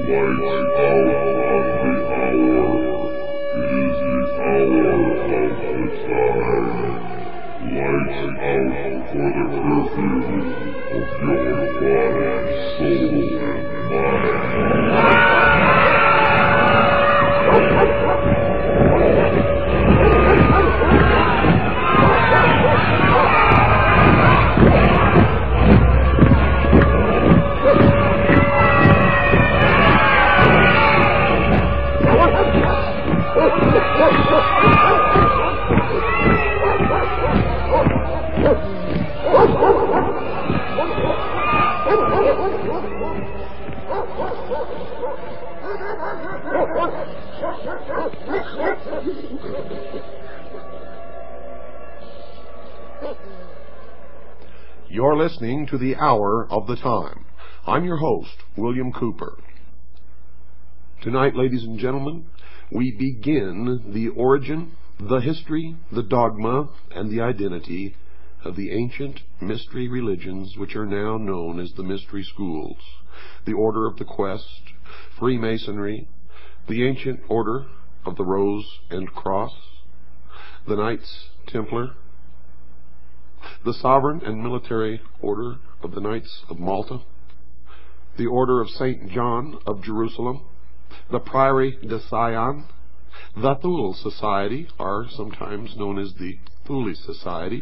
You're listening to the Hour of the Time. I'm your host, William Cooper. Tonight, ladies and gentlemen, we begin the origin, the history, the dogma, and the identity of the ancient mystery religions which are now known as the mystery schools, the Order of the Quest, Freemasonry, the ancient Order of the Rose and Cross, the Knights Templar, the Sovereign and Military Order of the Knights of Malta, the Order of St. John of Jerusalem, the Prieuré de Sion, the Thule Society, are sometimes known as the Thule Society,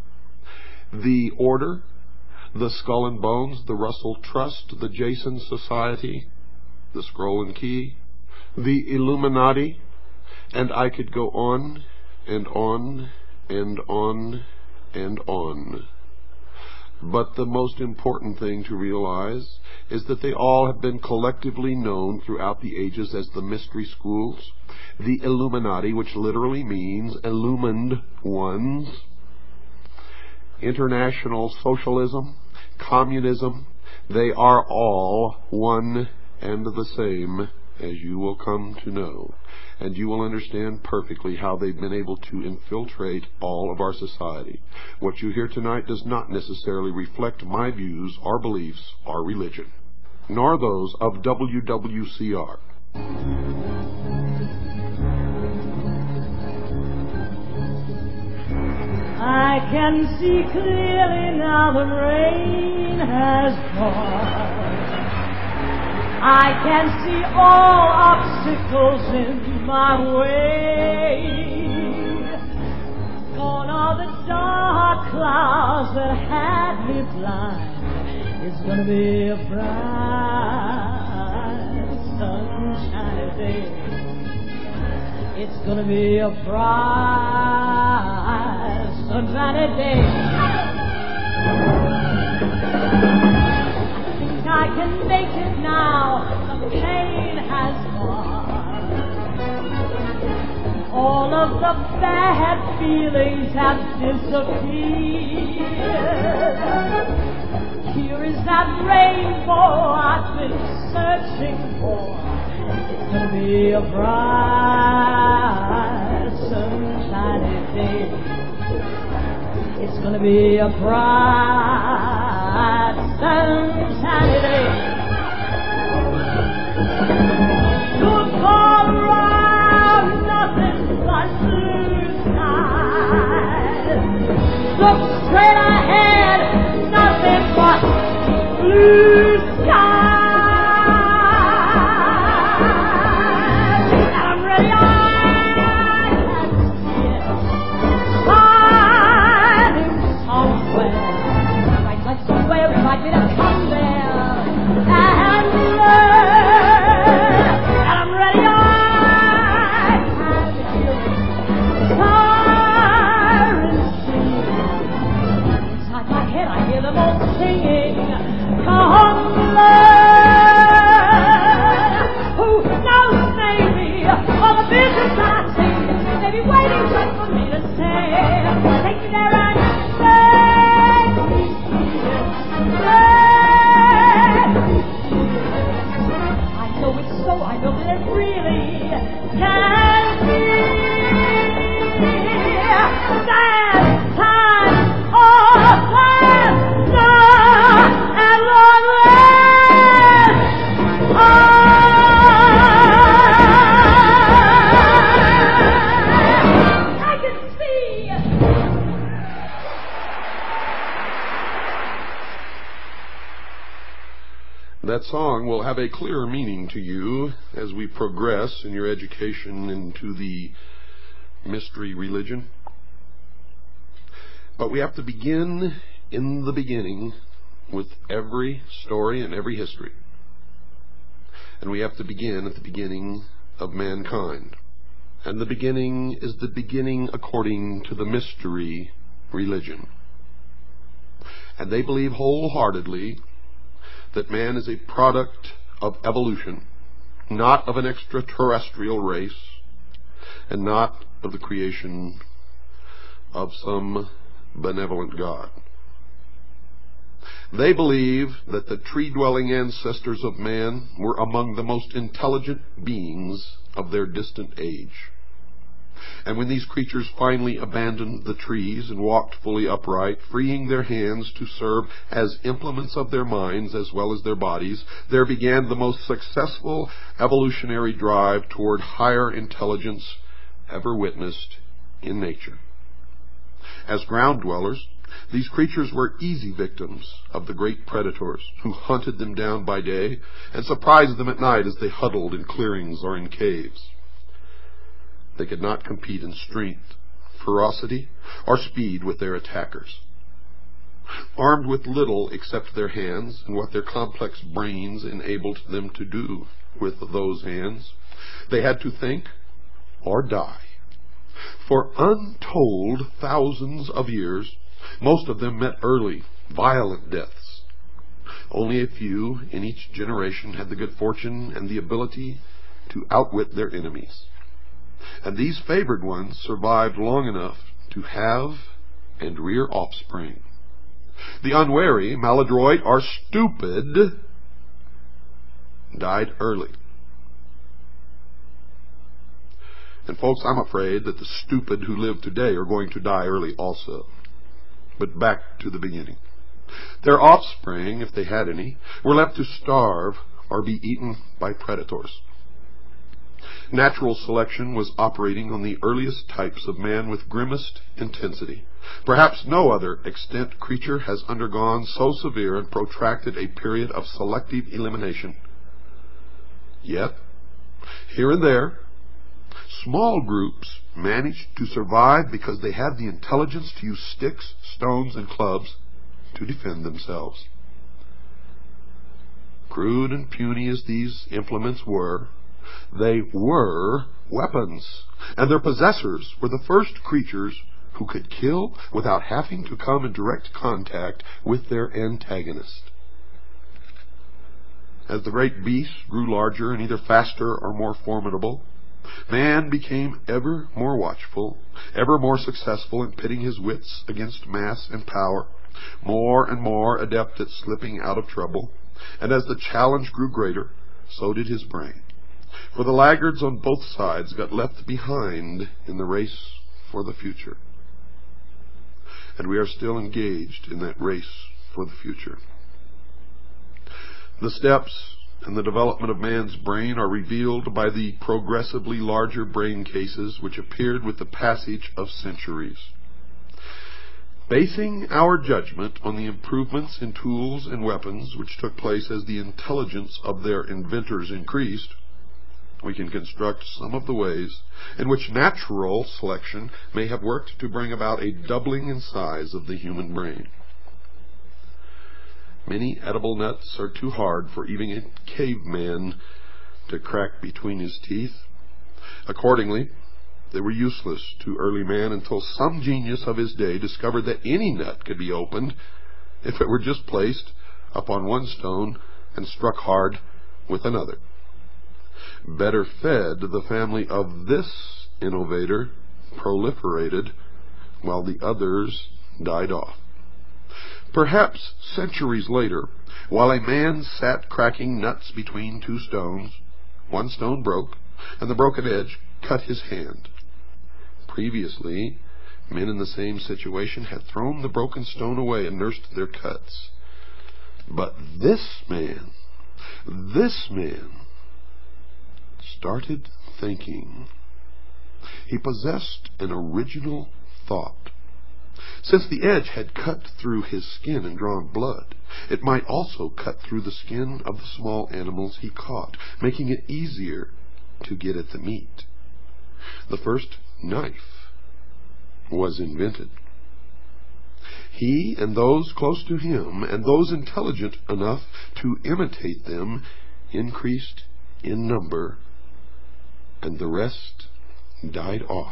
the Order, the Skull and Bones, the Russell Trust, the Jason Society, the Scroll and Key, the Illuminati, and I could go on and on and on and on. But the most important thing to realize is that they all have been collectively known throughout the ages as the mystery schools, the Illuminati, which literally means illumined ones, international socialism, communism. They are all one and the same, as you will come to know, and you will understand perfectly how they've been able to infiltrate all of our society. What you hear tonight does not necessarily reflect my views or beliefs or religion, nor those of WWCR. I can see clearly now the rain has gone. I can see all obstacles in my way. Gone are the dark clouds that had me blind. It's gonna be a bright, sunshiny day. It's gonna be a bright, sunshiny day. I can make it now, the pain has gone. All of the bad feelings have disappeared. Here is that rainbow I've been searching for. It's gonna be a bright, sunshiny day. It's gonna be a bright, sunshiny day. Look all around, nothing but blue skies. Look straight ahead, nothing but blue skies. And I'm ready, I can see it shining somewhere. Somewhere invite me to come there and learn. And I'm ready, I can feel it. Sirens singing. Inside my head I hear them all singing. Come That song will have a clearer meaning to you as we progress in your education into the mystery religion. But we have to begin in the beginning with every story and every history. And we have to begin at the beginning of mankind. And the beginning is the beginning according to the mystery religion. And they believe wholeheartedly that man is a product of evolution, not of an extraterrestrial race, and not of the creation of some benevolent God. They believe that the tree-dwelling ancestors of man were among the most intelligent beings of their distant age. And when these creatures finally abandoned the trees and walked fully upright, freeing their hands to serve as implements of their minds as well as their bodies, there began the most successful evolutionary drive toward higher intelligence ever witnessed in nature. As ground dwellers, these creatures were easy victims of the great predators who hunted them down by day and surprised them at night as they huddled in clearings or in caves. They could not compete in strength, ferocity, or speed with their attackers. Armed with little except their hands and what their complex brains enabled them to do with those hands, they had to think or die. For untold thousands of years, most of them met early, violent deaths. Only a few in each generation had the good fortune and the ability to outwit their enemies. And these favored ones survived long enough to have and rear offspring. The unwary, maladroit, or stupid died early. And folks, I'm afraid that the stupid who live today are going to die early also. But back to the beginning. Their offspring, if they had any, were left to starve or be eaten by predators. Natural selection was operating on the earliest types of man with grimmest intensity. Perhaps no other extant creature has undergone so severe and protracted a period of selective elimination. Yet, here and there, small groups managed to survive because they had the intelligence to use sticks, stones, and clubs to defend themselves. Crude and puny as these implements were, they were weapons, and their possessors were the first creatures who could kill without having to come in direct contact with their antagonist. As the great beasts grew larger and either faster or more formidable, man became ever more watchful, ever more successful in pitting his wits against mass and power, more and more adept at slipping out of trouble, and as the challenge grew greater, so did his brain. For the laggards on both sides got left behind in the race for the future. And we are still engaged in that race for the future. The steps and the development of man's brain are revealed by the progressively larger brain cases which appeared with the passage of centuries. Basing our judgment on the improvements in tools and weapons which took place as the intelligence of their inventors increased, we can construct some of the ways in which natural selection may have worked to bring about a doubling in size of the human brain. Many edible nuts are too hard for even a caveman to crack between his teeth. Accordingly, they were useless to early man until some genius of his day discovered that any nut could be opened if it were just placed upon one stone and struck hard with another. Better fed, the family of this innovator proliferated while the others died off. Perhaps centuries later, while a man sat cracking nuts between two stones, one stone broke, and the broken edge cut his hand. Previously, men in the same situation had thrown the broken stone away and nursed their cuts. But this man started thinking. He possessed an original thought. Since the edge had cut through his skin and drawn blood, it might also cut through the skin of the small animals he caught, making it easier to get at the meat. The first knife was invented. He and those close to him, and those intelligent enough to imitate them, increased in number, and the rest died off.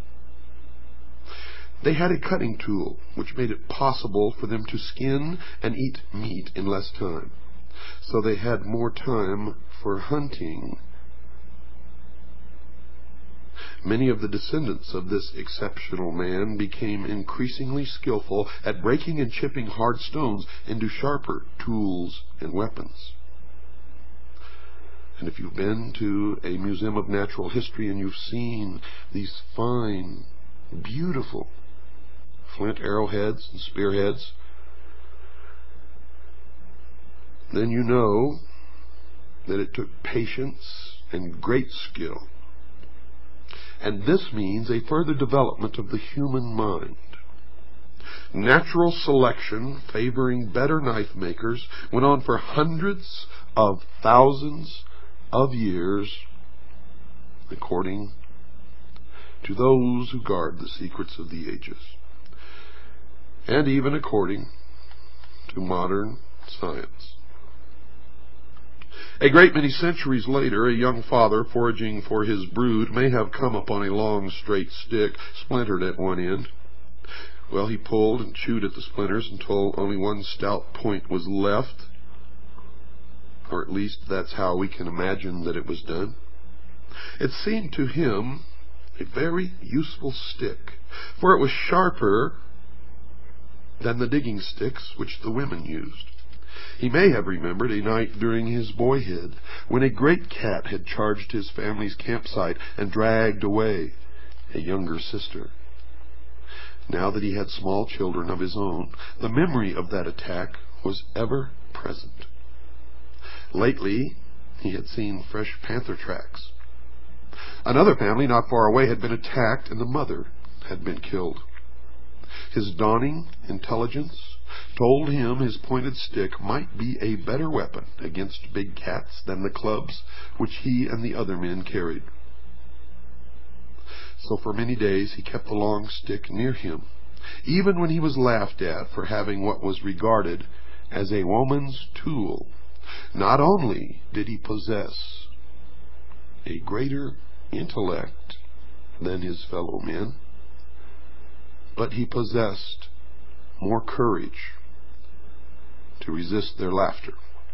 They had a cutting tool which made it possible for them to skin and eat meat in less time, so they had more time for hunting. Many of the descendants of this exceptional man became increasingly skillful at breaking and chipping hard stones into sharper tools and weapons. And if you've been to a museum of natural history and you've seen these fine, beautiful flint arrowheads and spearheads, then you know that it took patience and great skill. And this means a further development of the human mind. Natural selection, favoring better knife makers, went on for hundreds of thousands of years, according to those who guard the secrets of the ages, and even according to modern science. A great many centuries later, a young father foraging for his brood may have come upon a long straight stick, splintered at one end. Well, he pulled and chewed at the splinters until only one stout point was left, or at least that's how we can imagine that it was done. It seemed to him a very useful stick, for it was sharper than the digging sticks which the women used. He may have remembered a night during his boyhood when a great cat had charged his family's campsite and dragged away a younger sister. Now that he had small children of his own, the memory of that attack was ever present. Lately, he had seen fresh panther tracks. Another family not far away had been attacked, and the mother had been killed. His dawning intelligence told him his pointed stick might be a better weapon against big cats than the clubs which he and the other men carried. So for many days he kept the long stick near him, even when he was laughed at for having what was regarded as a woman's tool. Not only did he possess a greater intellect than his fellow men, but he possessed more courage to resist their laughter.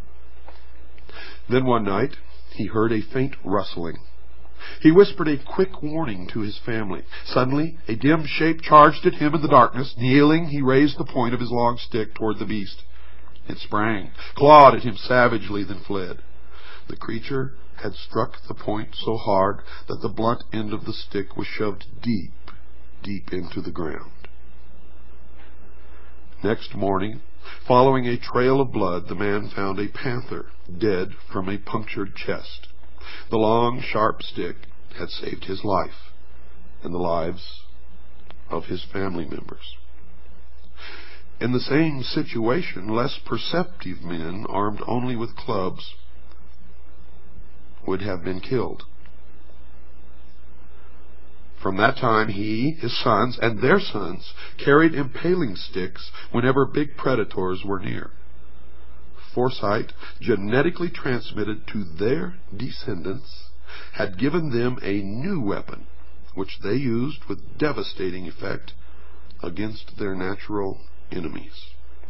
Then one night he heard a faint rustling. He whispered a quick warning to his family. Suddenly a dim shape charged at him in the darkness. Kneeling, he raised the point of his long stick toward the beast. It sprang, clawed at him savagely, then fled. The creature had struck the point so hard that the blunt end of the stick was shoved deep, deep into the ground. Next morning, following a trail of blood, the man found a panther dead from a punctured chest. The long, sharp stick had saved his life and the lives of his family members. In the same situation, less perceptive men, armed only with clubs, would have been killed. From that time, he, his sons, and their sons carried impaling sticks whenever big predators were near. Foresight, genetically transmitted to their descendants, had given them a new weapon, which they used with devastating effect against their natural enemies.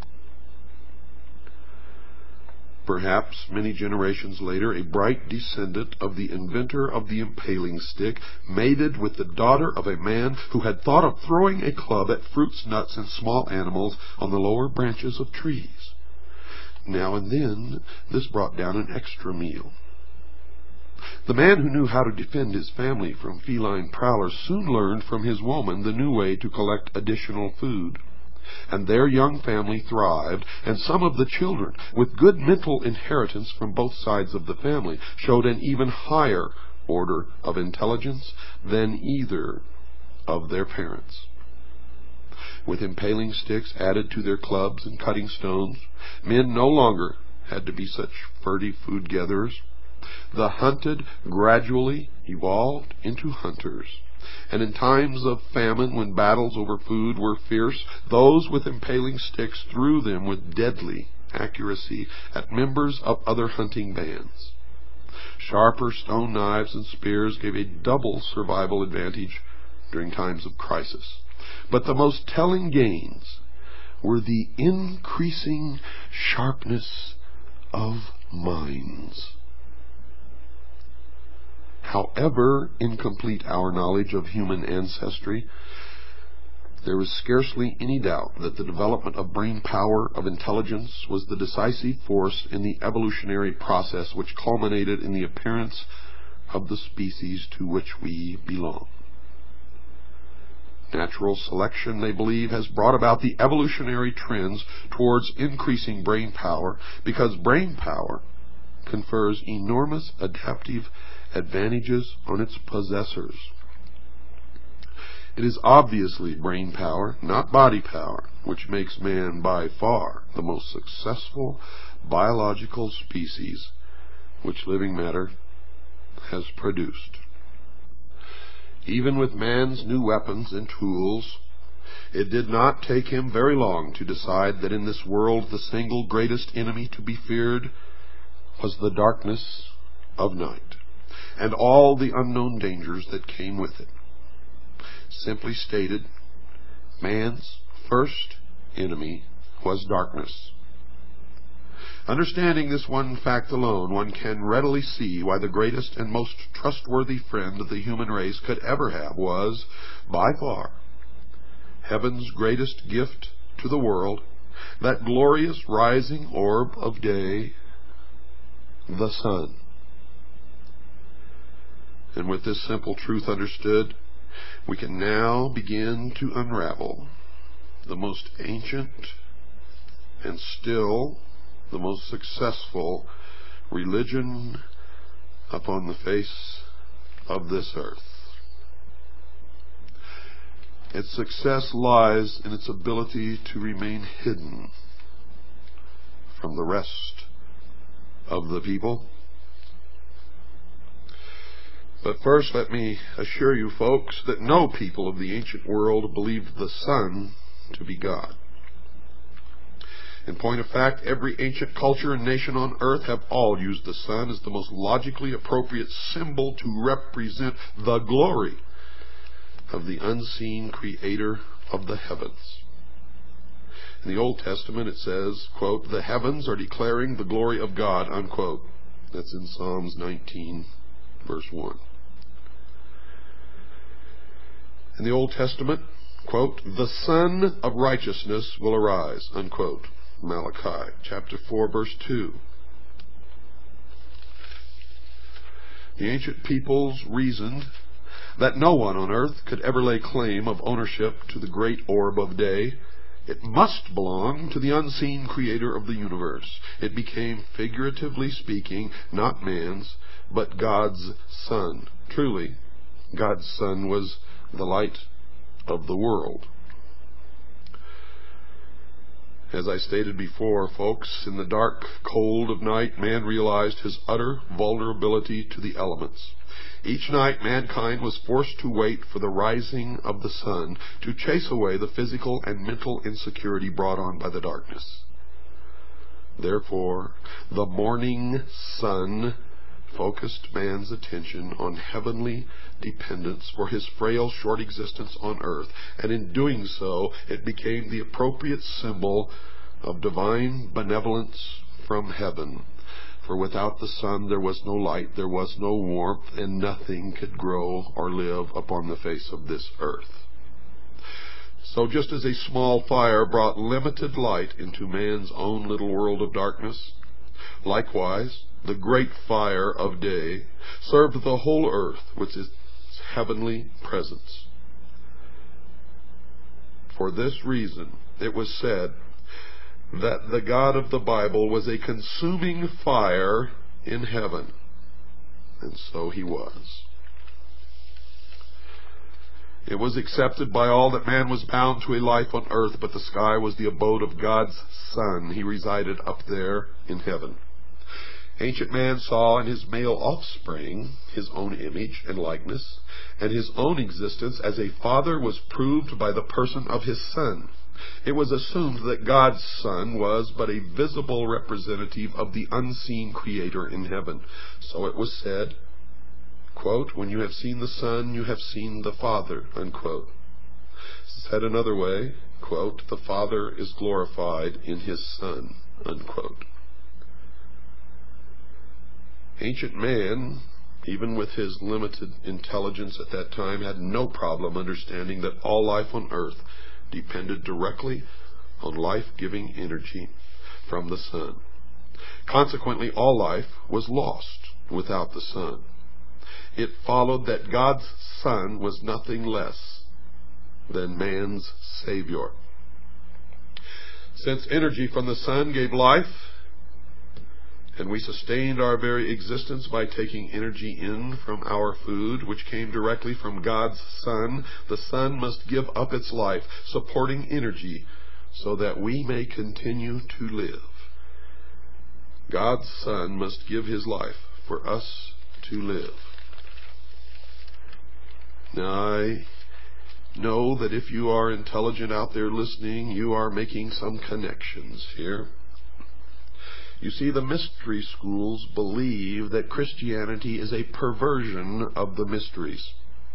Perhaps many generations later, a bright descendant of the inventor of the impaling stick mated with the daughter of a man who had thought of throwing a club at fruits, nuts, and small animals on the lower branches of trees. Now and then, this brought down an extra meal. The man who knew how to defend his family from feline prowlers soon learned from his woman the new way to collect additional food. And their young family thrived, and some of the children, with good mental inheritance from both sides of the family, showed an even higher order of intelligence than either of their parents. with impaling sticks added to their clubs and cutting stones. Men no longer had to be such furtive food gatherers. The hunted gradually evolved into hunters. And in times of famine, when battles over food were fierce, those with impaling sticks threw them with deadly accuracy at members of other hunting bands. Sharper stone knives and spears gave a double survival advantage during times of crisis. But the most telling gains were the increasing sharpness of minds. However incomplete our knowledge of human ancestry, there is scarcely any doubt that the development of brain power, of intelligence, was the decisive force in the evolutionary process which culminated in the appearance of the species to which we belong. Natural selection, they believe, has brought about the evolutionary trends towards increasing brain power, because brain power confers enormous adaptive advantages on its possessors. It is obviously brain power, not body power, which makes man by far the most successful biological species which living matter has produced. Even with man's new weapons and tools, it did not take him very long to decide that in this world the single greatest enemy to be feared was the darkness of night, and all the unknown dangers that came with it. Simply stated, man's first enemy was darkness. Understanding this one fact alone, one can readily see why the greatest and most trustworthy friend the human race could ever have was, by far, heaven's greatest gift to the world, that glorious rising orb of day, the sun. And with this simple truth understood, we can now begin to unravel the most ancient and still the most successful religion upon the face of this earth. Its success lies in its ability to remain hidden from the rest of the people. But first, let me assure you folks that no people of the ancient world believed the sun to be God. In point of fact, every ancient culture and nation on earth have all used the sun as the most logically appropriate symbol to represent the glory of the unseen creator of the heavens. In the Old Testament it says, quote, "The heavens are declaring the glory of God," unquote. That's in Psalms 19, verse 1. In the Old Testament, quote, "The Sun of Righteousness will arise," unquote. Malachi chapter 4, verse 2. The ancient peoples reasoned that no one on earth could ever lay claim of ownership to the great orb of day. It must belong to the unseen creator of the universe. It became, figuratively speaking, not man's, but God's sun. Truly, God's sun was the light of the world. As I stated before, folks, in the dark cold of night, man realized his utter vulnerability to the elements. Each night, mankind was forced to wait for the rising of the sun to chase away the physical and mental insecurity brought on by the darkness. Therefore, the morning sun focused man's attention on heavenly dependence for his frail, short existence on earth, and in doing so, it became the appropriate symbol of divine benevolence from heaven. For without the sun there was no light, there was no warmth, and nothing could grow or live upon the face of this earth. So just as a small fire brought limited light into man's own little world of darkness, likewise, the great fire of day served the whole earth with its heavenly presence. For this reason, it was said that the God of the Bible was a consuming fire in heaven. And so he was. It was accepted by all that man was bound to a life on earth, but the sky was the abode of God's Son. He resided up there in heaven. Ancient man saw in his male offspring his own image and likeness, and his own existence as a father was proved by the person of his Son. It was assumed that God's Son was but a visible representative of the unseen Creator in heaven. So it was said, quote, "When you have seen the Son, you have seen the Father," unquote. Said another way, quote, "The Father is glorified in his Son," unquote. Ancient man, even with his limited intelligence at that time, had no problem understanding that all life on earth depended directly on life-giving energy from the Sun. Consequently, all life was lost without the Sun. It followed that God's Son was nothing less than man's Savior. Since energy from the Sun gave life, and we sustained our very existence by taking energy in from our food, which came directly from God's Son, the Sun must give up its life, supporting energy, so that we may continue to live. God's Son must give his life for us to live. Now, I know that if you are intelligent out there listening, you are making some connections here. You see, the mystery schools believe that Christianity is a perversion of the mysteries.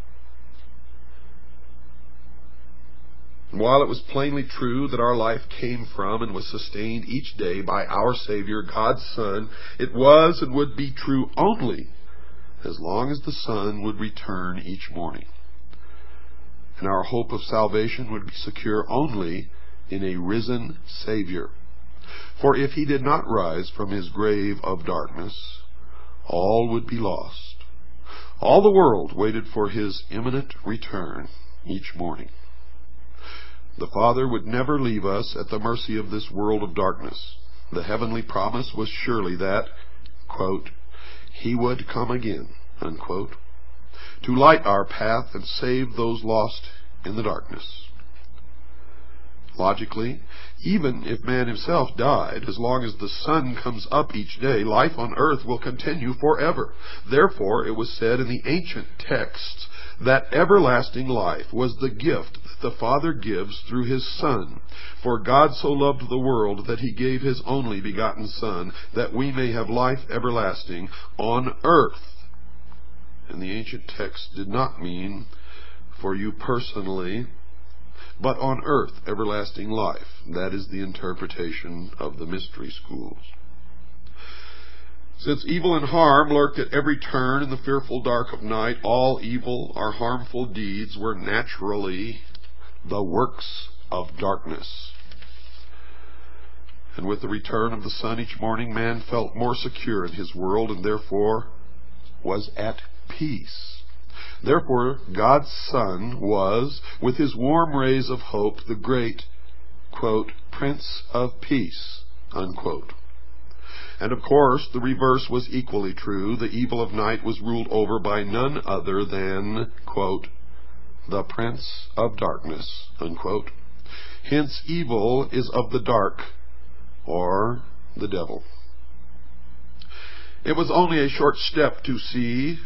While it was plainly true that our life came from and was sustained each day by our Savior, God's Son, it was and would be true only as long as the Son would return each morning. And our hope of salvation would be secure only in a risen Savior. For if he did not rise from his grave of darkness, all would be lost. All the world waited for his imminent return each morning. The Father would never leave us at the mercy of this world of darkness. The heavenly promise was surely that, quote, he would come again, unquote, to light our path and save those lost in the darkness. Logically, even if man himself died, as long as the sun comes up each day, life on earth will continue forever. Therefore, it was said in the ancient texts that everlasting life was the gift that the Father gives through his Son. For God so loved the world that he gave his only begotten Son, that we may have life everlasting on earth. And the ancient text did not mean for you personally, but on earth everlasting life. That is the interpretation of the mystery schools. Since evil and harm lurked at every turn in the fearful dark of night, all evil or harmful deeds were naturally the works of darkness. And with the return of the sun each morning, man felt more secure in his world and therefore was at peace. Therefore, God's Son was, with his warm rays of hope, the great, quote, Prince of Peace, unquote. And of course, the reverse was equally true. The evil of night was ruled over by none other than, quote, the Prince of Darkness, unquote. Hence, evil is of the dark, or the devil. It was only a short step to see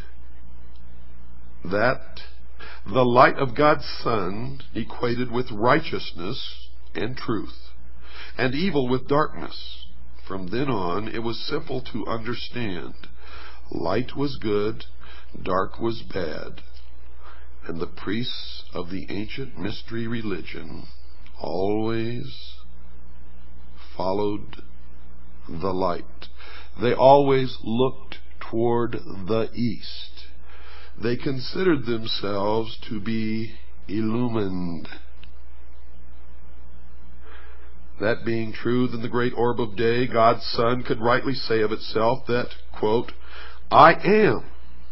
that the light of God's Son equated with righteousness and truth, and evil with darkness. From then on, it was simple to understand. Light was good, dark was bad, and the priests of the ancient mystery religion always followed the light. They always looked toward the east. They considered themselves to be illumined. That being true, then the great orb of day, God's Son, could rightly say of itself that, quote, I am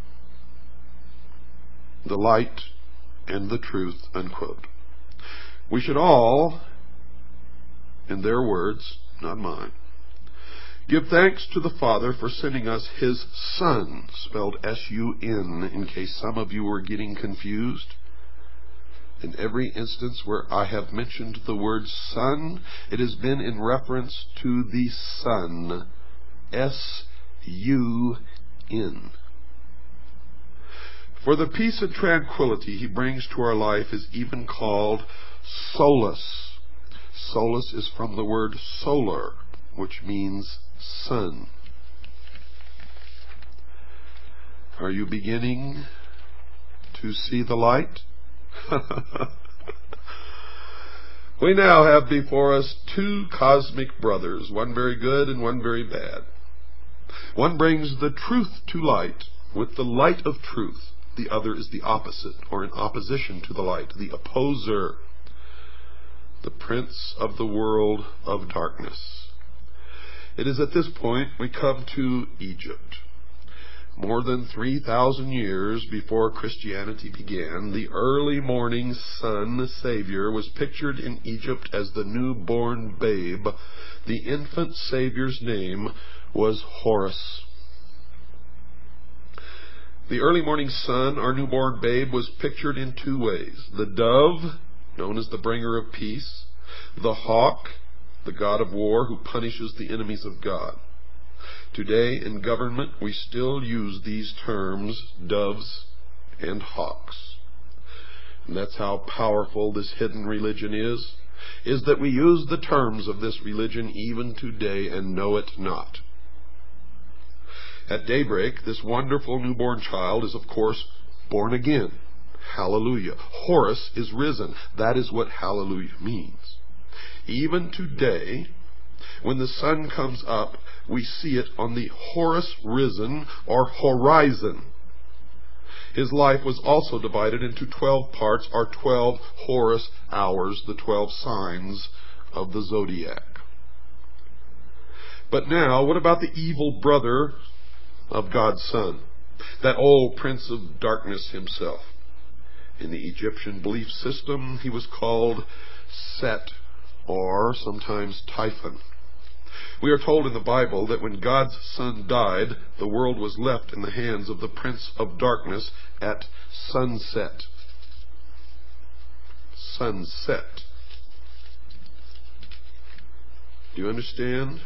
the light and the truth, unquote. We should all, in their words, not mine, give thanks to the Father for sending us his Son, spelled S-U-N, in case some of you were getting confused. In every instance where I have mentioned the word sun, it has been in reference to the sun. S-U-N. For the peace and tranquility he brings to our life is even called solace. Solace is from the word solar, which means sun. Are you beginning to see the light? We now have before us two cosmic brothers, one very good and one very bad. One brings the truth to light with the light of truth. The other is the opposite, or in opposition to the light, the opposer, the prince of the world of darkness. It is at this point we come to Egypt. More than 3,000 years before Christianity began, the early morning sun Savior was pictured in Egypt as the newborn babe. The infant Savior's name was Horus. The early morning sun, our newborn babe, was pictured in two ways. The dove, known as the bringer of peace. The hawk, the god of war who punishes the enemies of God. Today in government we still use these terms, doves and hawks. And that's how powerful this hidden religion is that we use the terms of this religion even today and know it not. At daybreak, this wonderful newborn child is, of course, born again. Hallelujah. Horus is risen. That is what hallelujah means. Even today, when the sun comes up, we see it on the Horus risen, or horizon. His life was also divided into 12 parts, or 12 Horus hours, the 12 signs of the zodiac. But now, what about the evil brother of God's Son, that old prince of darkness himself? In the Egyptian belief system, he was called Set, or sometimes Typhon. We are told in the Bible that when God's Son died, the world was left in the hands of the prince of darkness at sunset. Sunset. Do you understand?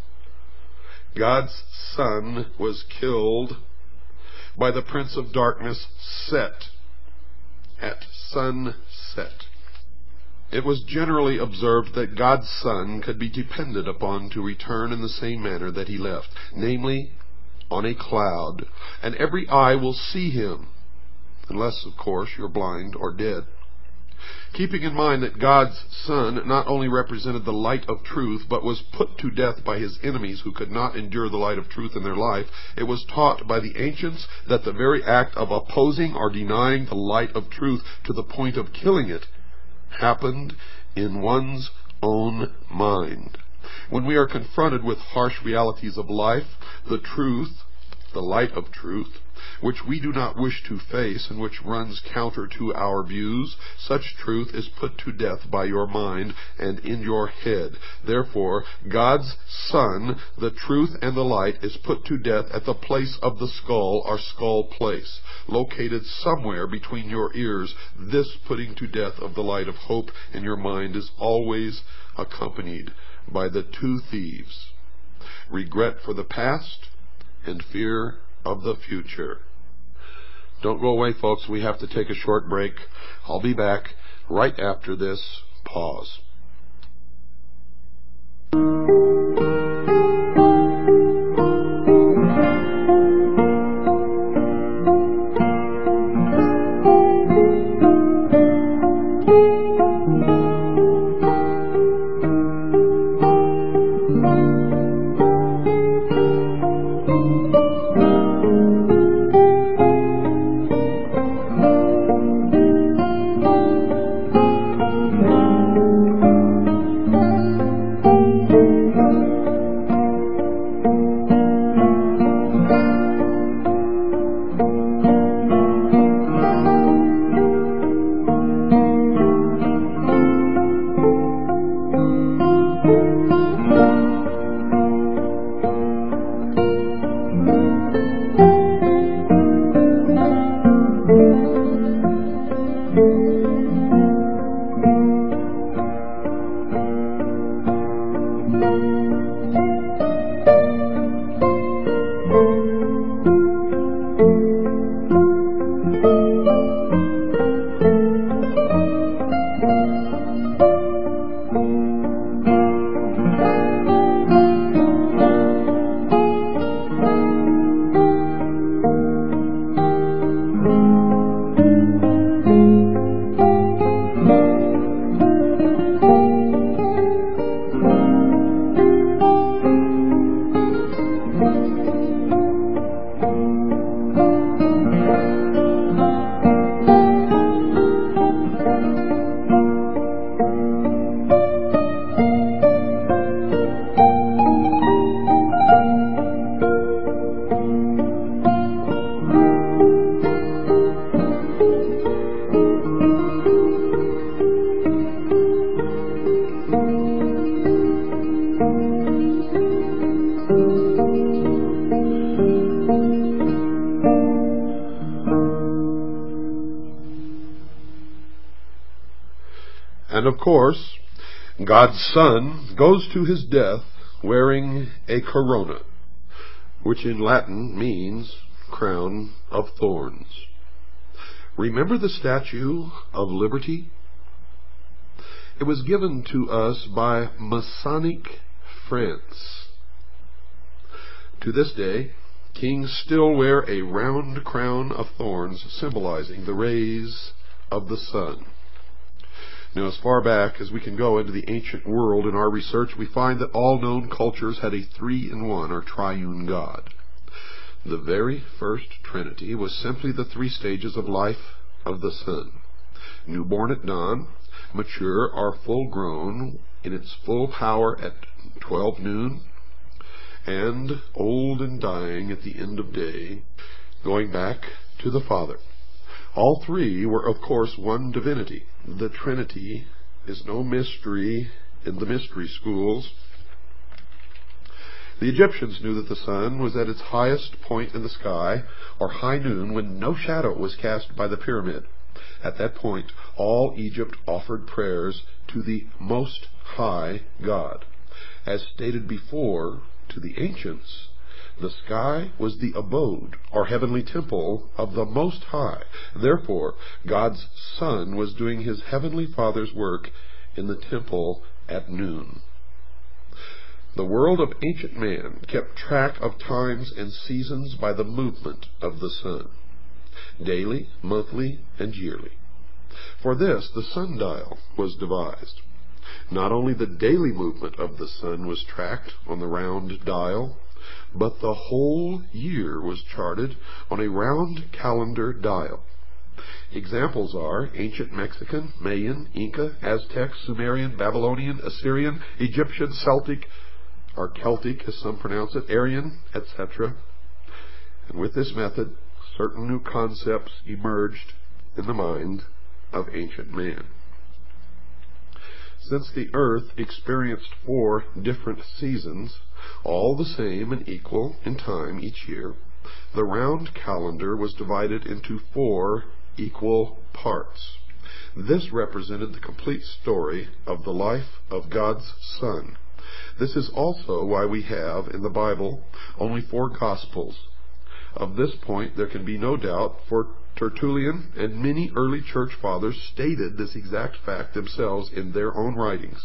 God's Son was killed by the prince of darkness, Set, at sunset. It was generally observed that God's Son could be depended upon to return in the same manner that he left, namely, on a cloud, and every eye will see him, unless, of course, you're blind or dead. Keeping in mind that God's Son not only represented the light of truth, but was put to death by his enemies who could not endure the light of truth in their life, it was taught by the ancients that the very act of opposing or denying the light of truth to the point of killing it happened in one's own mind. When we are confronted with harsh realities of life, the truth, the light of truth, which we do not wish to face and which runs counter to our views, such truth is put to death by your mind and in your head. Therefore, God's Son, the truth and the light, is put to death at the place of the skull, or skull place, located somewhere between your ears. This putting to death of the light of hope in your mind is always accompanied by the two thieves: regret for the past and fear of the future. Don't go away, folks. We have to take a short break. I'll be back right after this pause. And of course, God's Son goes to his death wearing a corona, which in Latin means crown of thorns. Remember the Statue of Liberty? It was given to us by Masonic France. To this day, kings still wear a round crown of thorns symbolizing the rays of the sun. Now, as far back as we can go into the ancient world in our research, we find that all known cultures had a three-in-one or triune God. The very first Trinity was simply the three stages of life of the sun. Newborn at dawn, mature or full-grown in its full power at 12 noon, and old and dying at the end of day, going back to the Father. All three were, of course, one divinity. The Trinity is no mystery in the mystery schools. The Egyptians knew that the sun was at its highest point in the sky, or high noon, when no shadow was cast by the pyramid. At that point, all Egypt offered prayers to the Most High God. As stated before, to the ancients, the sky was the abode, or heavenly temple, of the Most High. Therefore, God's Son was doing his heavenly Father's work in the temple at noon. The world of ancient man kept track of times and seasons by the movement of the sun, daily, monthly, and yearly. For this, the sundial was devised. Not only the daily movement of the sun was tracked on the round dial, but the whole year was charted on a round calendar dial. Examples are ancient Mexican, Mayan, Inca, Aztec, Sumerian, Babylonian, Assyrian, Egyptian, Celtic, or Celtic as some pronounce it, Aryan, etc. And with this method, certain new concepts emerged in the mind of ancient man. Since the earth experienced 4 different seasons, all the same and equal in time each year, the round calendar was divided into 4 equal parts. This represented the complete story of the life of God's Son. This is also why we have in the Bible only 4 Gospels. Of this point there can be no doubt, for Tertullian and many early church fathers stated this exact fact themselves in their own writings.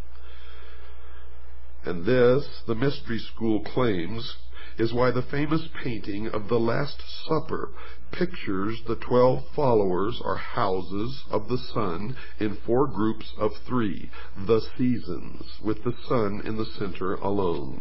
And this, the mystery school claims, is why the famous painting of the Last Supper pictures the 12 followers or houses of the sun in 4 groups of 3, the seasons, with the sun in the center alone.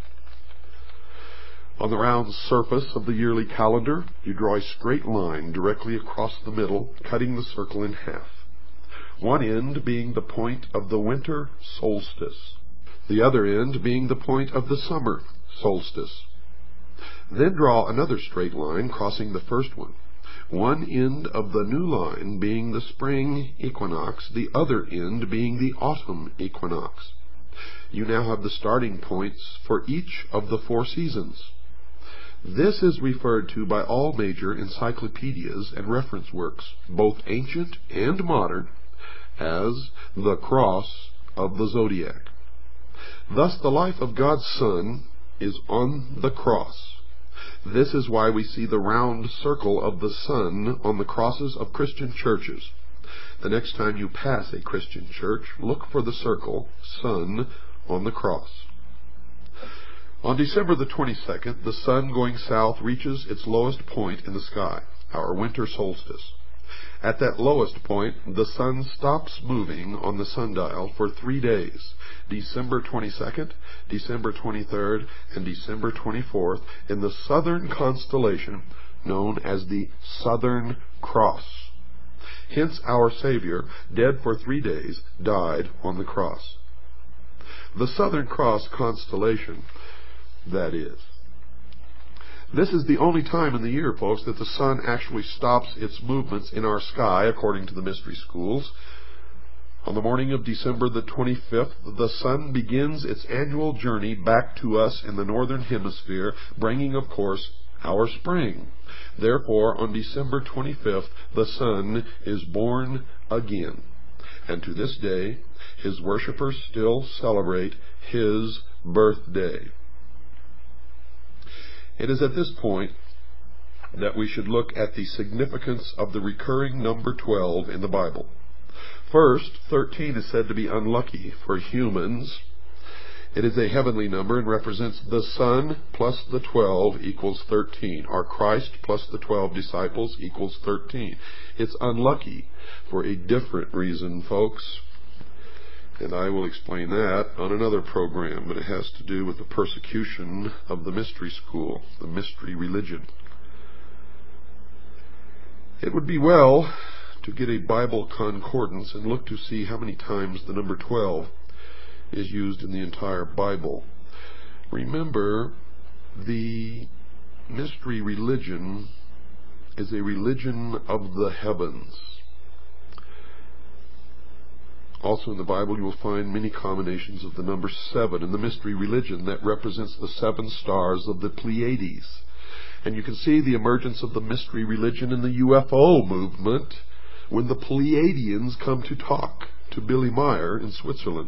On the round surface of the yearly calendar, you draw a straight line directly across the middle, cutting the circle in half. One end being the point of the winter solstice, the other end being the point of the summer solstice. Then draw another straight line crossing the first one, one end of the new line being the spring equinox, the other end being the autumn equinox. You now have the starting points for each of the 4 seasons. This is referred to by all major encyclopedias and reference works, both ancient and modern, as the cross of the zodiac. Thus the life of God's Son is on the cross. This is why we see the round circle of the sun on the crosses of Christian churches. The next time you pass a Christian church, look for the circle, sun, on the cross. On December the 22nd, the sun going south reaches its lowest point in the sky, our winter solstice. At that lowest point, the sun stops moving on the sundial for 3 days, December 22nd, December 23rd, and December 24th, in the southern constellation known as the Southern Cross. Hence our Savior, dead for 3 days, died on the cross. The Southern Cross constellation, that is. This is the only time in the year, folks, that the sun actually stops its movements in our sky, according to the mystery schools. On the morning of December the 25th, the sun begins its annual journey back to us in the northern hemisphere, bringing, of course, our spring. Therefore, on December 25th, the sun is born again. and to this day his worshippers still celebrate his birthday. It is at this point that we should look at the significance of the recurring number 12 in the Bible. First, 13 is said to be unlucky for humans. It is a heavenly number and represents the Son plus the 12 equals 13, or Christ plus the 12 disciples equals 13. It's unlucky for a different reason, folks, and I will explain that on another program, but it has to do with the persecution of the mystery school, the mystery religion. It would be well to get a Bible concordance and look to see how many times the number 12 is used in the entire Bible. Remember, the mystery religion is a religion of the heavens. Also in the Bible you will find many combinations of the number 7 in the mystery religion that represents the 7 stars of the Pleiades. And you can see the emergence of the mystery religion in the UFO movement when the Pleiadians come to talk to Billy Meyer in Switzerland.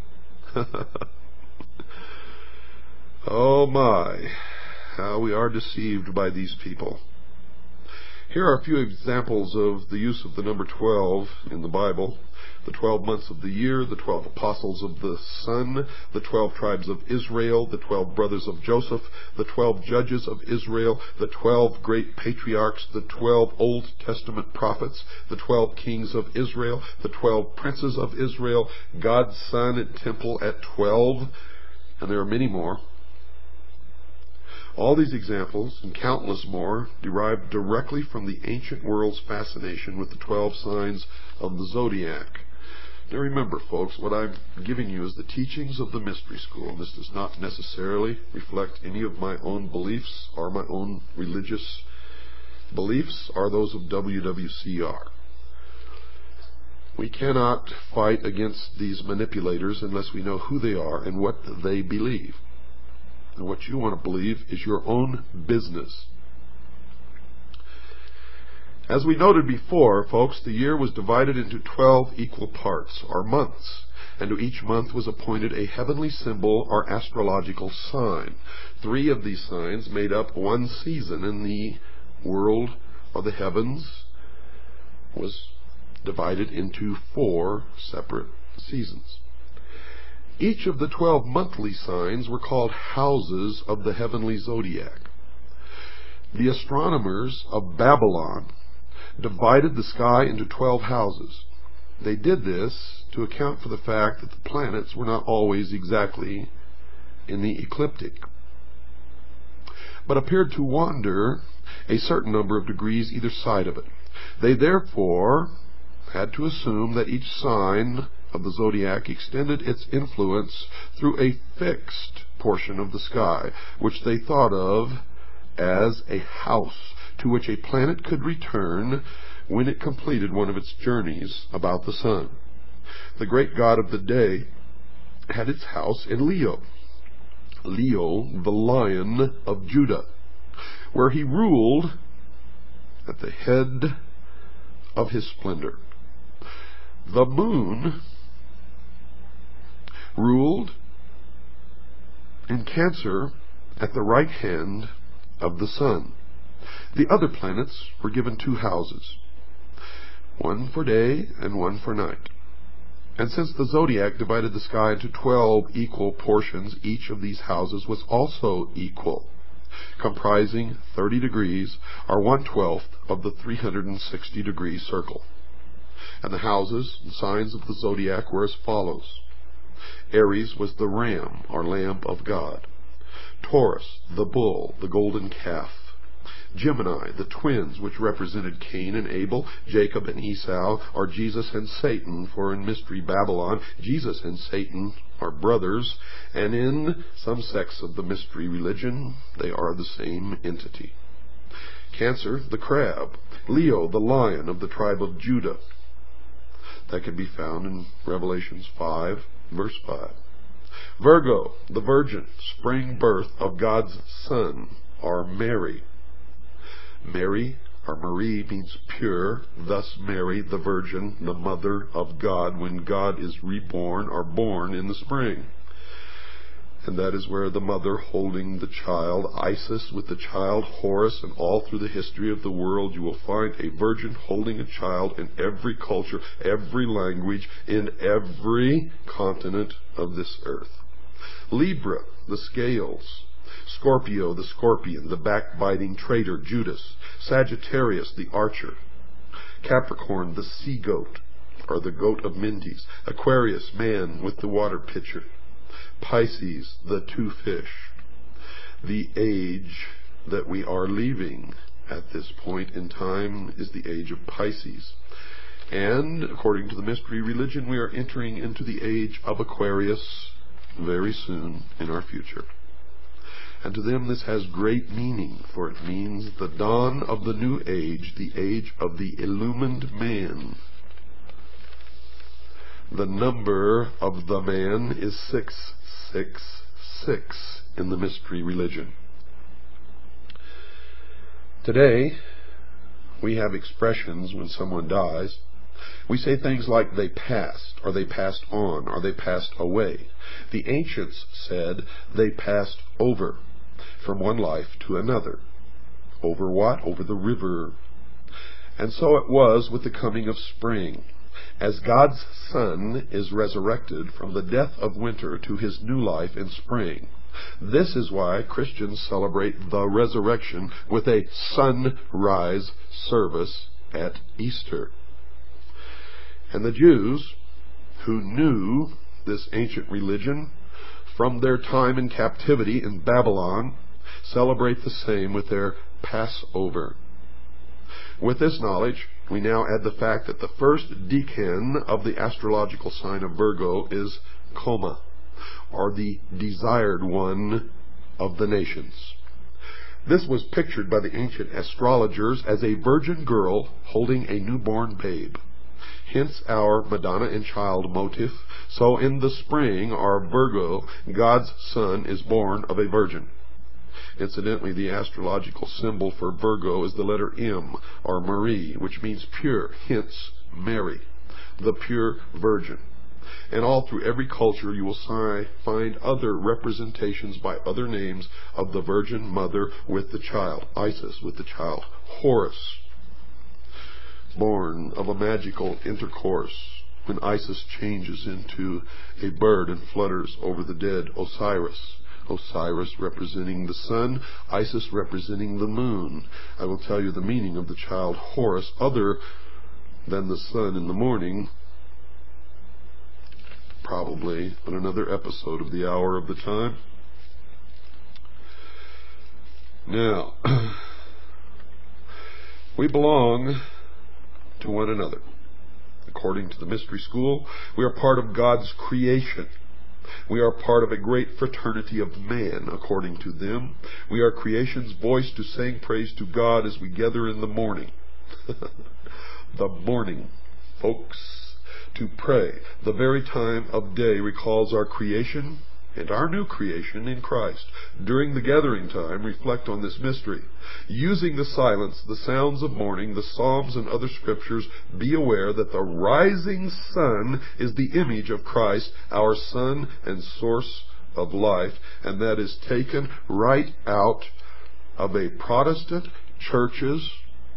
Oh my, how we are deceived by these people. Here are a few examples of the use of the number 12 in the Bible. The 12 months of the year, the 12 apostles of the sun, the 12 tribes of Israel, the 12 brothers of Joseph, the 12 judges of Israel, the 12 great patriarchs, the 12 Old Testament prophets, the 12 kings of Israel, the 12 princes of Israel, God's Son and temple at 12, and there are many more. All these examples, and countless more, derive directly from the ancient world's fascination with the 12 signs of the zodiac. Now remember, folks, what I'm giving you is the teachings of the mystery school. This does not necessarily reflect any of my own beliefs or my own religious beliefs or those of WWCR. We cannot fight against these manipulators unless we know who they are and what they believe. And what you want to believe is your own business. As we noted before, folks, the year was divided into 12 equal parts, or months, and to each month was appointed a heavenly symbol or astrological sign. 3 of these signs made up one season, and the world or the heavens was divided into 4 separate seasons. Each of the 12 monthly signs were called houses of the heavenly zodiac. The astronomers of Babylon divided the sky into 12 houses. They did this to account for the fact that the planets were not always exactly in the ecliptic, but appeared to wander a certain number of degrees either side of it. They therefore had to assume that each sign of the zodiac extended its influence through a fixed portion of the sky, which they thought of as a house to which a planet could return when it completed one of its journeys about the sun. The great god of the day had its house in Leo, the Lion of Judah, where he ruled at the head of his splendor. The moon ruled in Cancer at the right hand of the sun. The other planets were given 2 houses, one for day and one for night. And since the zodiac divided the sky into 12 equal portions, each of these houses was also equal, comprising 30 degrees, or 1/12 of the 360-degree circle. And the houses and signs of the zodiac were as follows. Aries was the ram, or lamb of God. Taurus, the bull, the golden calf. Gemini, the twins, which represented Cain and Abel. Jacob and Esau, or Jesus and Satan, for in Mystery Babylon, Jesus and Satan are brothers, and in some sects of the mystery religion, they are the same entity. Cancer, the crab. Leo, the lion of the tribe of Judah. That can be found in Revelations 5, verse 5. Virgo, the virgin, spring birth of God's Son, or Mary. Mary, Our Marie means pure, thus Mary, the Virgin, the Mother of God, when God is reborn or born in the spring. And that is where the mother holding the child, Isis with the child, Horus, and all through the history of the world you will find a virgin holding a child in every culture, every language, in every continent of this earth. Libra, the scales. Scorpio, the scorpion, the backbiting traitor, Judas. Sagittarius, the archer. Capricorn, the sea goat, or the goat of Mendes. Aquarius, man with the water pitcher. Pisces, the two fish. The age that we are leaving at this point in time is the age of Pisces. And according to the mystery religion, we are entering into the age of Aquarius very soon in our future. And to them this has great meaning, for it means the dawn of the new age, the age of the illumined man. The number of the man is 666 in the mystery religion. Today, we have expressions when someone dies. We say things like they passed, or they passed on, or they passed away. The ancients said they passed over from one life to another. Over what? Over the river. And so it was with the coming of spring. As God's Son is resurrected from the death of winter to his new life in spring. This is why Christians celebrate the resurrection with a sunrise service at Easter. And the Jews, who knew this ancient religion from their time in captivity in Babylon, celebrate the same with their Passover. With this knowledge, we now add the fact that the first decan of the astrological sign of Virgo is Coma, or the desired one of the nations. This was pictured by the ancient astrologers as a virgin girl holding a newborn babe. Hence our Madonna and Child motif. So in the spring, our Virgo, God's Son, is born of a virgin. Incidentally, the astrological symbol for Virgo is the letter M, or Marie, which means pure, hence Mary, the pure virgin. And all through every culture you will find other representations by other names of the Virgin Mother with the child. Isis with the child. Horus, born of a magical intercourse when Isis changes into a bird and flutters over the dead. Osiris representing the sun, Isis representing the moon. I will tell you the meaning of the child Horus, other than the sun in the morning, probably on another episode of the Hour of the Time. Now, we belong to one another. According to the mystery school, we are part of God's creation. We are part of a great fraternity of man, according to them. We are creation's voice to sing praise to God as we gather in the morning. The morning, folks, to pray. The very time of day recalls our creation and our new creation in Christ. During the gathering time, reflect on this mystery. Using the silence, the sounds of morning, the Psalms and other scriptures, be aware that the rising sun is the image of Christ, our Son and source of life, and that is taken right out of a Protestant church's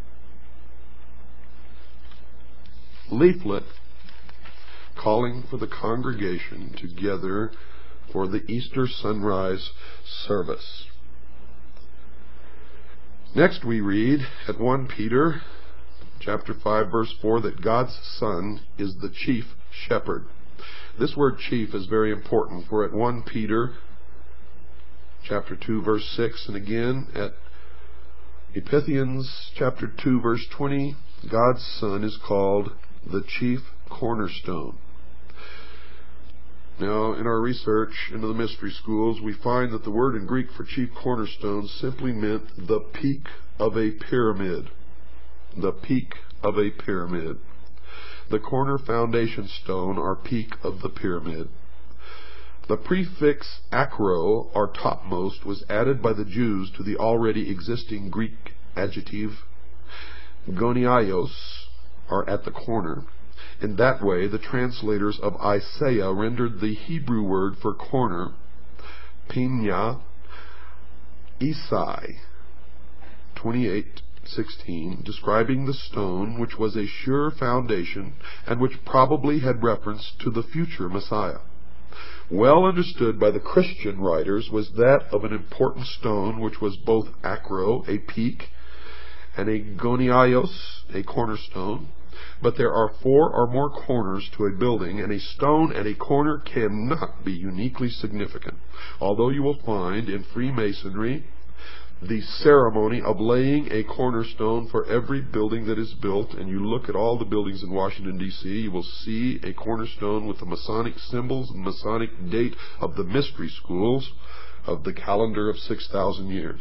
leaflet calling for the congregation together for the Easter sunrise service. Next we read at 1 Peter chapter 5 verse 4 that God's Son is the chief shepherd. This word chief is very important, for at 1 Peter chapter 2 verse 6 and again at Ephesians chapter 2 verse 20, God's Son is called the chief cornerstone. Now, in our research into the mystery schools, we find that the word in Greek for chief cornerstone simply meant the peak of a pyramid. The peak of a pyramid. The corner foundation stone or peak of the pyramid. The prefix acro, or topmost, was added by the Jews to the already existing Greek adjective. goniaios are at the corner. In that way, the translators of Isaiah rendered the Hebrew word for corner, pinya, Isai 28:16, describing the stone which was a sure foundation and which probably had reference to the future Messiah. Well understood by the Christian writers was that of an important stone which was both acro, a peak, and a goniaios, a cornerstone. But there are 4 or more corners to a building, and a stone at a corner cannot be uniquely significant, although you will find in Freemasonry the ceremony of laying a cornerstone for every building that is built. And you look at all the buildings in Washington, D.C., you will see a cornerstone with the Masonic symbols and Masonic date of the mystery schools of the calendar of 6,000 years.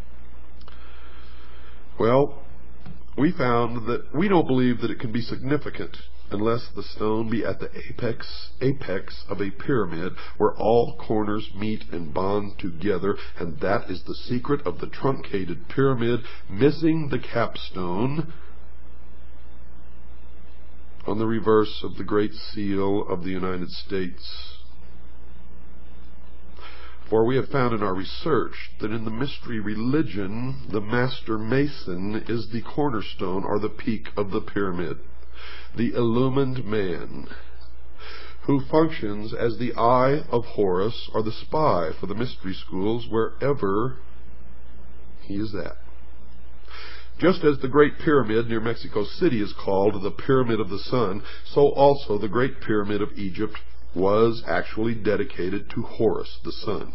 Well, we found that we don't believe that it can be significant unless the stone be at the apex of a pyramid where all corners meet and bond together, and that is the secret of the truncated pyramid, missing the capstone on the reverse of the Great Seal of the United States. For we have found in our research that in the mystery religion, the master mason is the cornerstone or the peak of the pyramid, the illumined man, who functions as the eye of Horus or the spy for the mystery schools wherever he is at. Just as the Great Pyramid near Mexico City is called the Pyramid of the Sun, so also the Great Pyramid of Egypt was actually dedicated to Horus, the sun.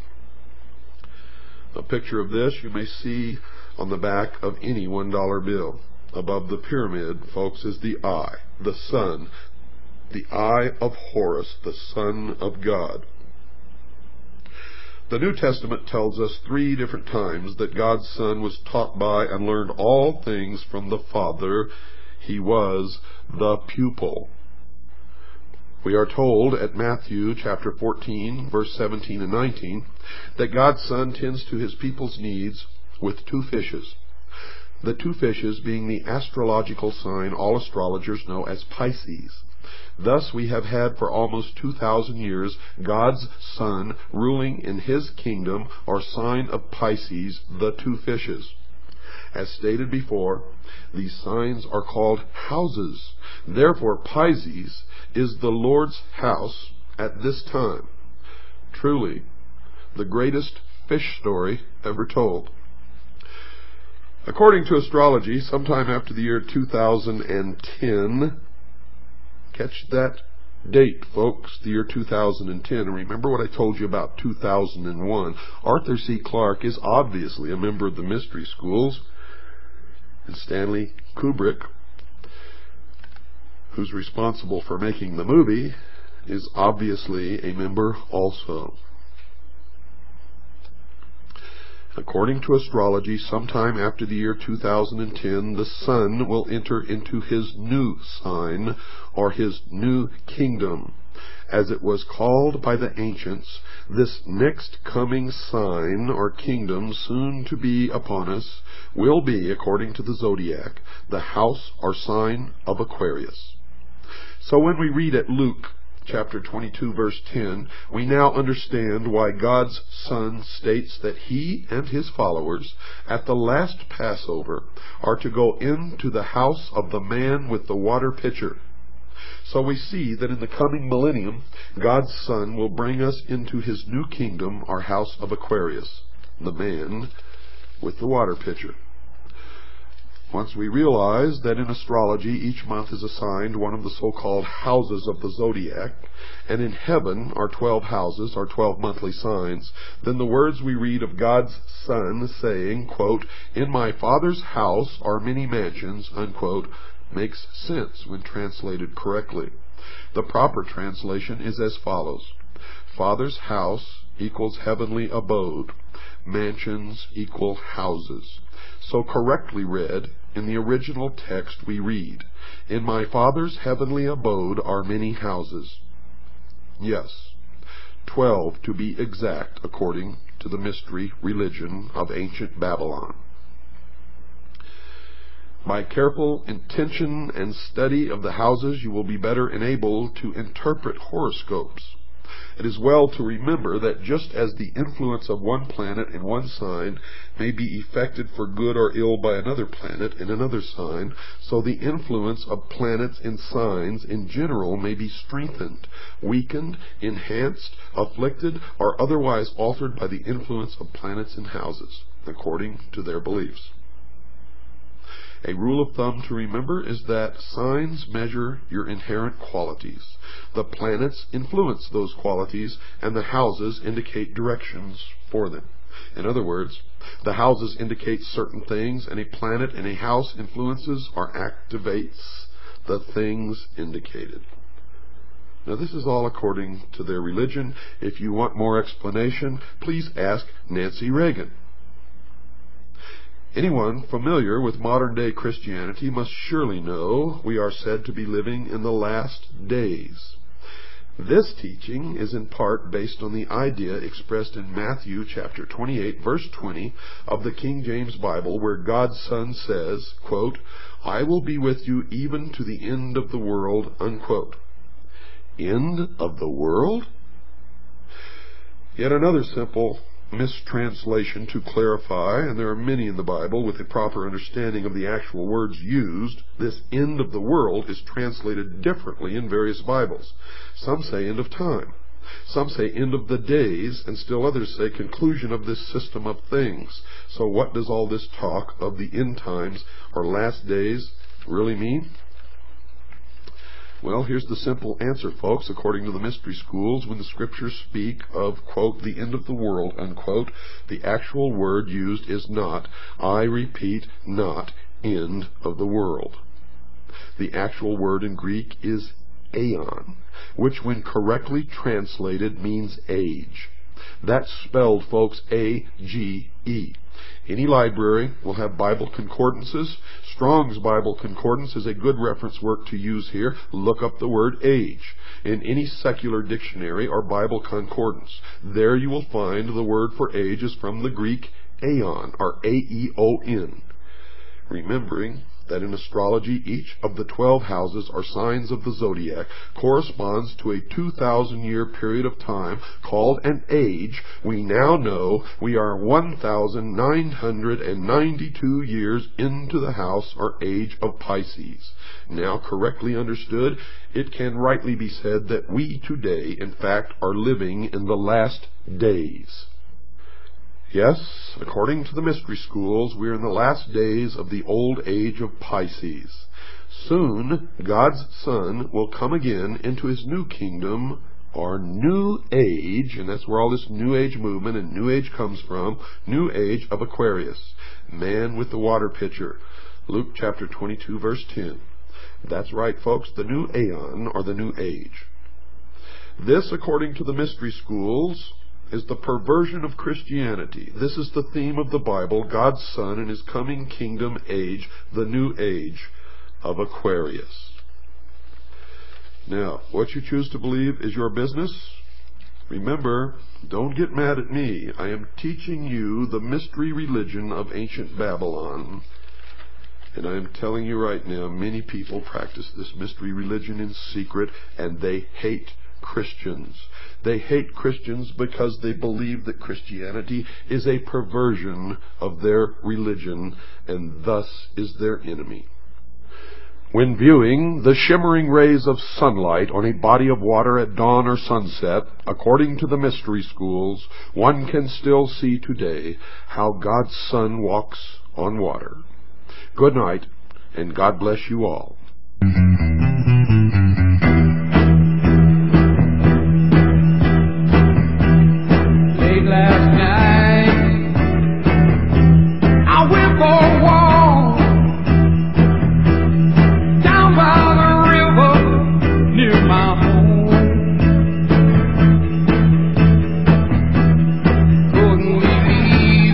A picture of this you may see on the back of any $1 bill. Above the pyramid, folks, is the eye, the sun, the eye of Horus, the Son of God. The New Testament tells us 3 different times that God's Son was taught by and learned all things from the Father. He was the pupil. We are told at Matthew chapter 14, verse 17 and 19, that God's Son tends to his people's needs with 2 fishes. The 2 fishes being the astrological sign all astrologers know as Pisces. Thus we have had for almost 2,000 years God's Son ruling in his kingdom or sign of Pisces, the 2 fishes. As stated before, these signs are called houses. Therefore, Pisces is the Lord's house at this time. Truly, the greatest fish story ever told. According to astrology, sometime after the year 2010, catch that date, folks, the year 2010. And remember what I told you about 2001. Arthur C. Clarke is obviously a member of the mystery schools. And Stanley Kubrick, who's responsible for making the movie, is obviously a member also. According to astrology, sometime after the year 2010, the sun will enter into his new sign, or his new kingdom. As it was called by the ancients, this next coming sign or kingdom soon to be upon us will be, according to the zodiac, the house or sign of Aquarius. So when we read at Luke chapter 22, verse 10, we now understand why God's Son states that he and his followers at the last Passover are to go into the house of the man with the water pitcher. So we see that in the coming millennium, God's Son will bring us into his new kingdom, our house of Aquarius, the man with the water pitcher. Once we realize that in astrology each month is assigned one of the so-called houses of the zodiac, and in heaven are 12 houses, or 12 monthly signs, then the words we read of God's Son saying, quote, "In my Father's house are many mansions," unquote, makes sense when translated correctly. The proper translation is as follows: Father's house equals heavenly abode. Mansions equal houses. So correctly read, in the original text we read, "In my Father's heavenly abode are many houses." Yes, 12 to be exact, according to the mystery religion of ancient Babylon. By careful intention and study of the houses, you will be better enabled to interpret horoscopes. It is well to remember that just as the influence of one planet in one sign may be effected for good or ill by another planet in another sign, so the influence of planets in signs in general may be strengthened, weakened, enhanced, afflicted, or otherwise altered by the influence of planets in houses, according to their beliefs. A rule of thumb to remember is that signs measure your inherent qualities. The planets influence those qualities, and the houses indicate directions for them. In other words, the houses indicate certain things, and a planet in a house influences or activates the things indicated. Now, this is all according to their religion. If you want more explanation, please ask Nancy Reagan. Anyone familiar with modern-day Christianity must surely know we are said to be living in the last days. This teaching is in part based on the idea expressed in Matthew chapter 28, verse 20 of the King James Bible, where God's Son says, quote, "I will be with you even to the end of the world," unquote. End of the world? Yet another simple mistranslation to clarify, and there are many in the Bible with a proper understanding of the actual words used. This end of the world is translated differently in various Bibles. Some say end of time, some say end of the days, and still others say conclusion of this system of things. So what does all this talk of the end times or last days really mean? Well, here's the simple answer, folks. According to the mystery schools, when the scriptures speak of, quote, the end of the world, unquote, the actual word used is not, I repeat, not, end of the world. The actual word in Greek is aeon, which when correctly translated means age. That's spelled, folks, A-G-E. Any library will have Bible concordances. Strong's Bible Concordance is a good reference work to use here. Look up the word age in any secular dictionary or Bible concordance. There you will find the word for age is from the Greek aeon, or A-E-O-N. Remembering that in astrology each of the 12 houses or signs of the zodiac corresponds to a 2,000-year period of time called an age, we now know we are 1,992 years into the house or age of Pisces. Now correctly understood, it can rightly be said that we today, in fact, are living in the last days. Yes, according to the mystery schools, we are in the last days of the old age of Pisces. Soon, God's Son will come again into his new kingdom, or new age, and that's where all this new age movement and new age comes from, new age of Aquarius, man with the water pitcher. Luke chapter 22, verse 10. That's right, folks, the new aeon, or the new age. This, according to the mystery schools, is the perversion of Christianity. This is the theme of the Bible, God's Son and his coming kingdom age, the new age of Aquarius. Now, what you choose to believe is your business. Remember, don't get mad at me. I am teaching you the mystery religion of ancient Babylon. And I am telling you right now, many people practice this mystery religion in secret, and they hate Christians. They hate Christians because they believe that Christianity is a perversion of their religion and thus is their enemy. When viewing the shimmering rays of sunlight on a body of water at dawn or sunset, according to the mystery schools, one can still see today how God's Son walks on water. Good night, and God bless you all. Last night, I went for a walk down by the river near my home. Couldn't leave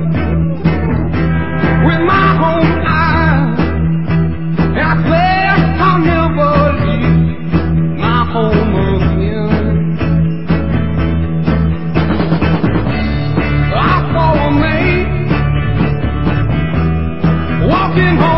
with my own eyes, and I swear I'll never leave my home again. Walking home.